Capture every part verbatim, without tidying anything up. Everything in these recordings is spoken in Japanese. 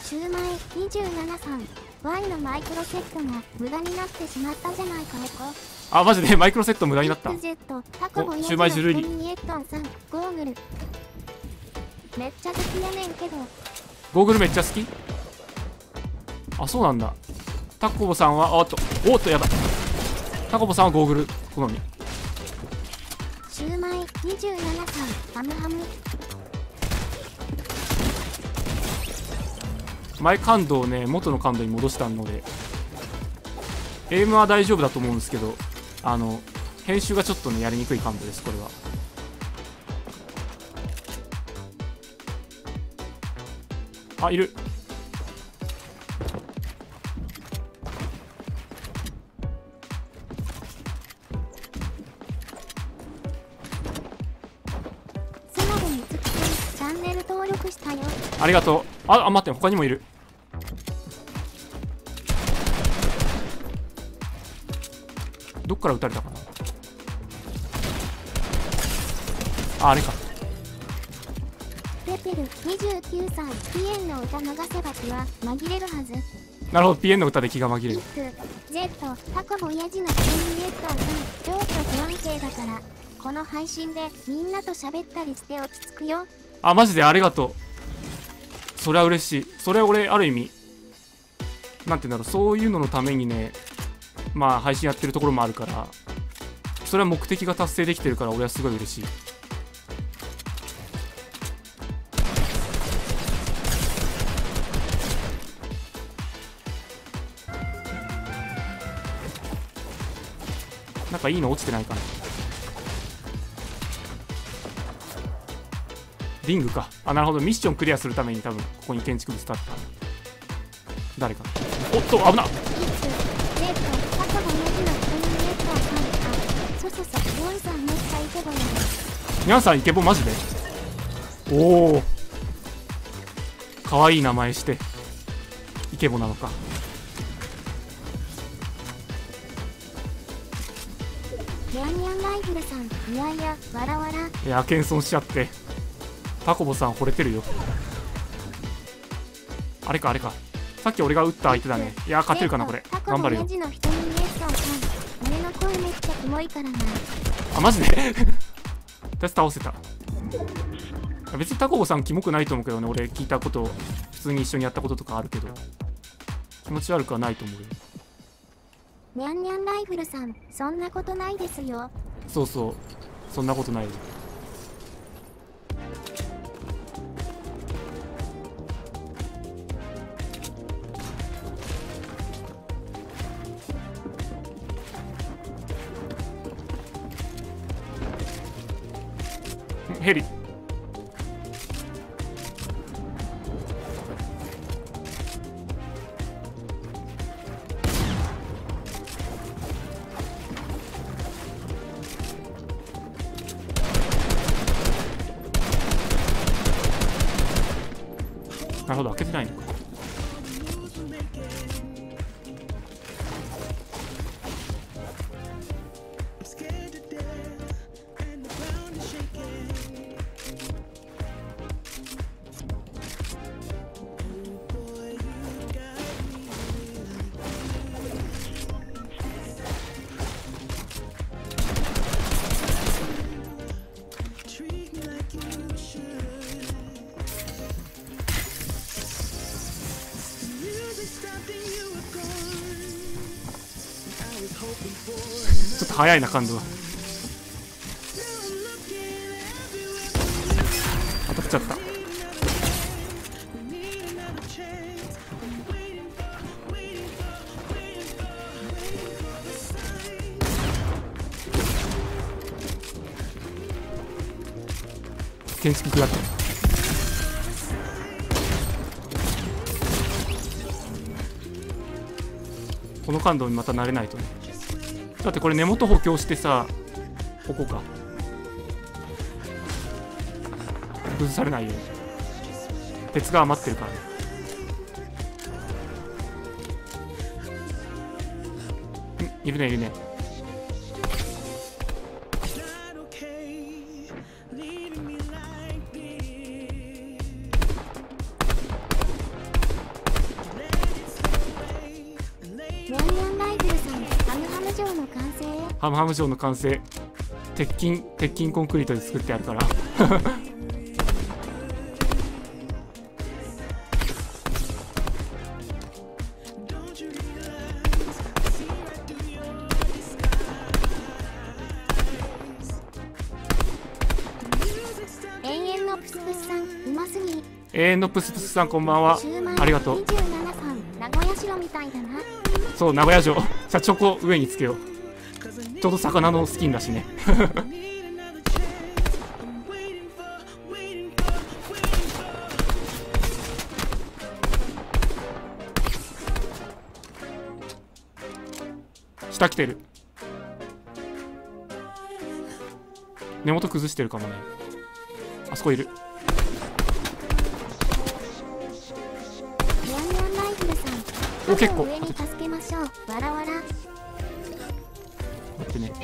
シューマイにじゅうななさん ワイ のマイクロセットが無駄になってしまったじゃないかエコ。 あ、マジでマイクロセット無駄になった。お、シシュューマイずるい。 ゴーグルめっちゃ好きやねんけど。 ゴーグルめっちゃ好き。あ、そうなんだ。タコボさんは、あっと、おっと、やばい。タコボさんはゴーグル好み。 シューマイにじゅうななさんハムハム。 前感度をね、元の感度に戻したので、エイムは大丈夫だと思うんですけど、あの、編集がちょっとね、やりにくい感度です、これは。あ、いる。 スマホにつくチャンネル登録したよ。 ありがとう。あ、あ、待って、他にもいる。どっから撃たれたかな。あ、あれか。 ペペルにじゅうきゅうさいピエンの歌流せば気は紛れるはず。 なるほど、ピエンの歌で気が紛れる。 イック、ジェット、タコも親父のコミュニエットさん、ちょっと不安定だから、この配信でみんなと喋ったりして落ち着くよ。 あ、マジでありがとう。それは嬉しい。それは俺、ある意味、なんて言うんだろう、そういうののためにね、まあ配信やってるところもあるから、それは目的が達成できてるから俺はすごい嬉しい。なんかいいの落ちてないかな。リングか。あ、なるほど。ミッションクリアするために多分ここに建築物立った。誰か。おっと、危なっ。ニャンさんイケボマジで。おお、かわいい名前してイケボなのか。 ニャンニャンライフルさん、いやいや、わらわら。 いや、謙遜しちゃって。タコボさん惚れてるよ。あれかあれか、さっき俺が撃った相手だね。いや、勝てるかなこれ。頑張るよ。あ、マジで私倒せた。別にタコボさんキモくないと思うけどね。俺聞いたこと、普通に一緒にやったこととかあるけど、気持ち悪くはないと思うよ。 ニャンニャンライフルさん、そんなことないですよ。 そうそう、そんなことないよ。ヘリ。なるほど、開けてないのか。ちょっと早いな感度が。当たっちゃった。建築食らった。この感度にまた慣れないとね。だってこれ根元補強してさ、ここか崩されないように鉄が余ってるからね。ん、いるねいるね。 ニャンニャンライフルさん、ハムハム城の完成。 ハムハム城の完成。鉄筋鉄筋コンクリートで作ってあるから永遠のプスプスさん、うますぎ。 永遠のプスプスさんこんばんは。ありがとう。 にじゅうななさん、名古屋城みたいだな。 そう、名古屋城。シャチョコ上につけよう。ちょうど魚のスキンだしね下来てる。根元崩してるかもね。あそこいる。 ニャンニャンライフルさん、 お結構上に助けましょう。わらわら。 待ってね。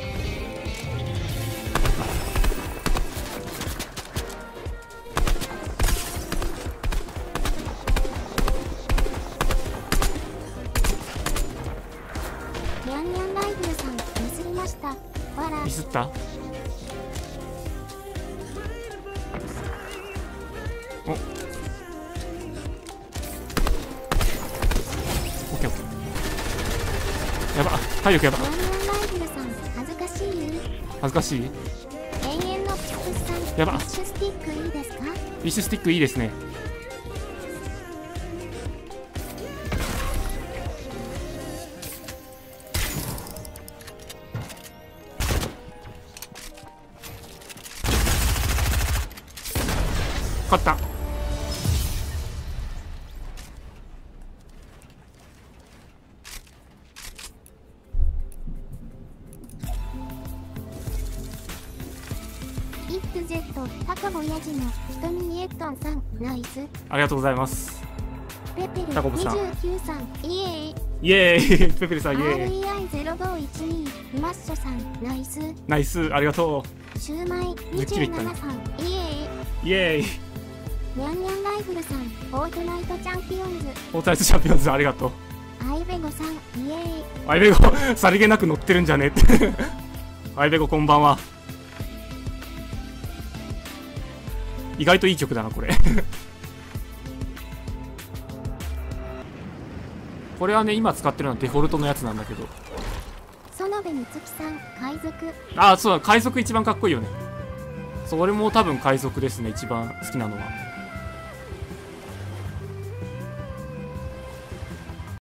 ニャンニャンライフルさん、ミスりました。わら。 ミスった。おオッケーオッケー。やば、体力やば。 ニャンニャンライフルさん、恥ずかしい。 恥ずかしい。 永遠のプスプスさん、 やばフィッシュスティックいいですか？ フィッシュスティックいいですね。勝った。 イップ Z、タカボヤジのトミーエットンさん、ナイス。 ありがとうございます。 ペペルタコボさんにじゅうきゅうさん、イエーイ。 イエーイペペルさんイエーイ。 アールイーアイゼロごいちに、マッショさん、ナイス。 ナイス、ありがとシューマイにじゅうななさん、イエーイ。 う。イエーイ。 ニャンニャンライフルさん、フォートナイトチャンピオンズ。 フォートナイトチャンピオンズありがとう。 アイベゴさん、イエーイ。 アイベゴさりげなく乗ってるんじゃねってアイベゴこんばんは。意外といい曲だなこれこれはね今使ってるのはデフォルトのやつなんだけど。 園部美月さん、海賊。 ああそうだ、海賊一番かっこいいよね。それも多分海賊ですね、一番好きなのは。